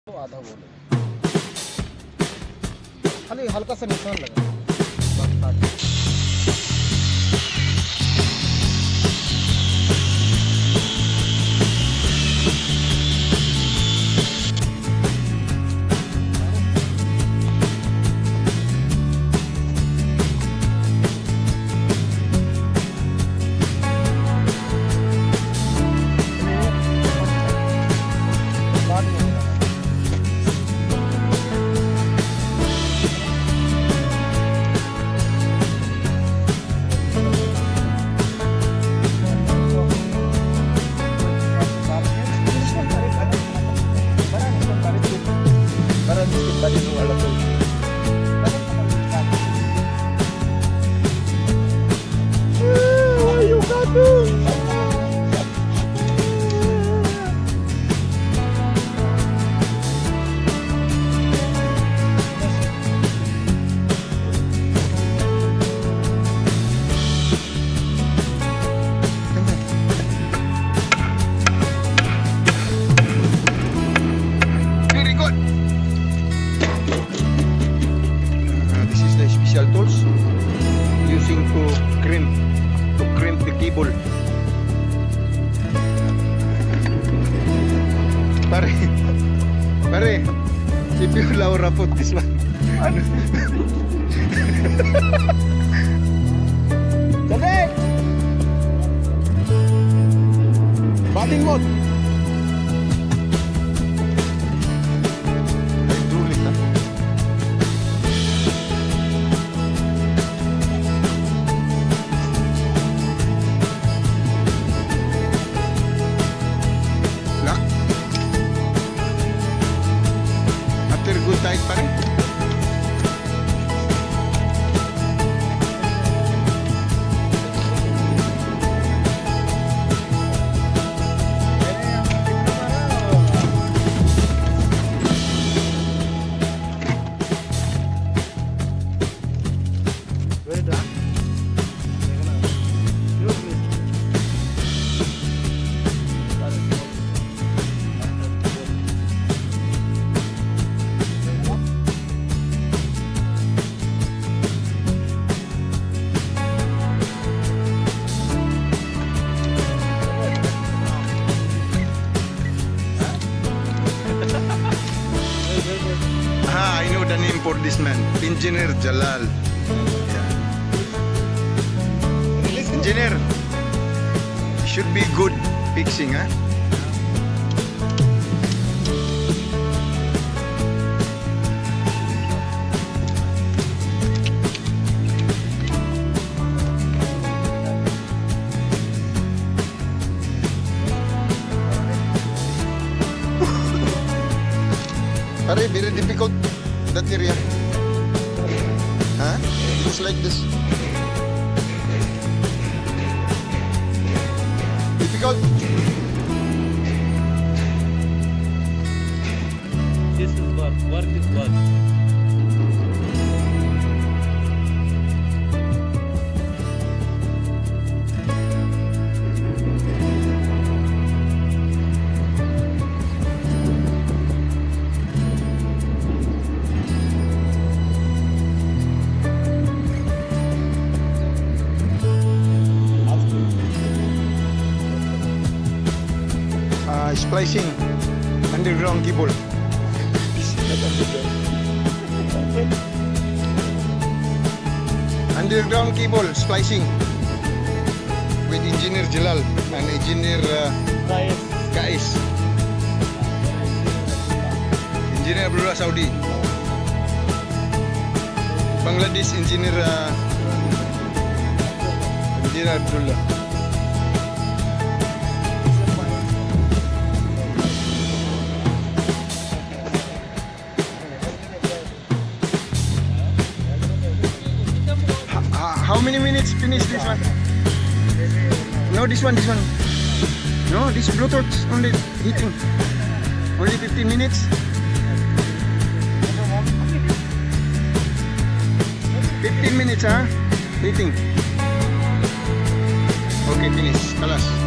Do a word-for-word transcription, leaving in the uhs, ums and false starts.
तो आधा बोले खाली हल्का सा निशान लगा बस। Tools using to crimp to crimp the cable. Pare, pare, if you Laura put this one. Jadi, batting mode. Good tight pa rin. Ah, I know the name for this man, Engineer Jalal. Yeah. Engineer, should be good fixing, huh? Very, very difficult that area. Huh? Just like this. Difficult. This is work. Work is work. Uh, splicing underground cable. Underground cable splicing with Engineer Jalal and Engineer uh, Kais. Engineer Abdullah Saudi. Bangladesh Engineer uh, Engineer Abdullah. How many minutes finish this one? No, this one, this one. No, this Bluetooth only heating. Only fifteen minutes. fifteen minutes, huh? Heating. Okay, finish. Kalas.